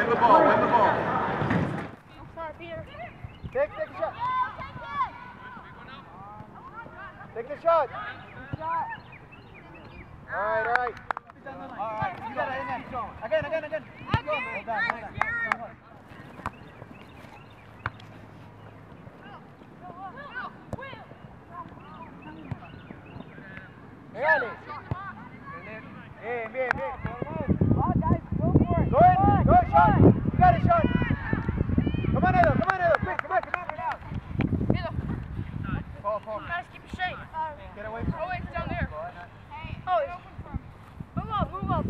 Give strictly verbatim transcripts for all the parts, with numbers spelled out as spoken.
win the ball, win the ball. Take, take a shot. Take the shot. All right, all right. All right, you got it again. Again, again, again. Dale. Bien, bien, bien. Go in, go in, shot. You got it, shot. Come on, Edo, come on, Edo. Quick, come on, come on, right now. Edo. Fall, fall. Guys, keep it straight. Get away from Oh, wait, it's down there. Hey. Oh, it's... Move up, move up.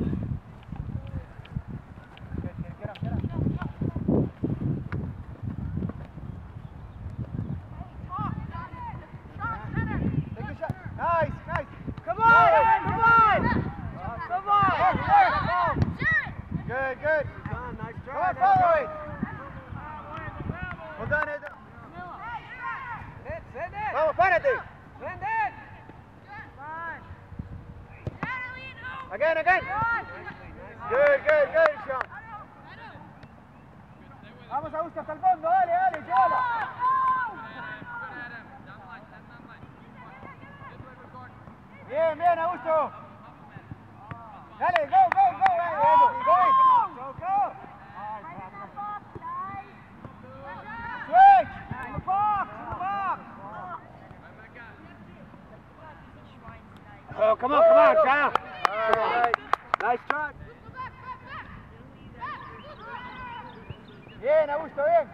Get, get, get up, get up. Take the shot. Nice, nice. Come on, come on. Come on. Good, good. Nice try. Come on, follow it. Well done, Edo. Vamos, párate. Again, again. Good, good, good, Sean. Vamos, Augusto, hasta el fondo. Dale, dale, llévala. Bien, bien, Augusto. Dale, go, go, go, Edo. Go in. Go, go. Switch. In the box, in the box. Oh, come on, come on, Kyle. All right. Nice try. Bien, Augusto, bien.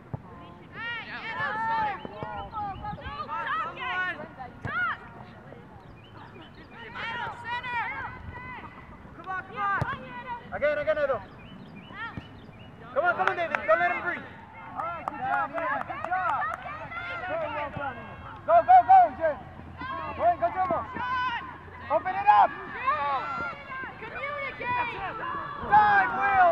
Again, again, Edo. Come on, come on, David. Don't let him breathe. All right, good job, man. Good job. Go, go, go, Jen. Go in, go, Jomo. Open it up. Communicate. Time, Will.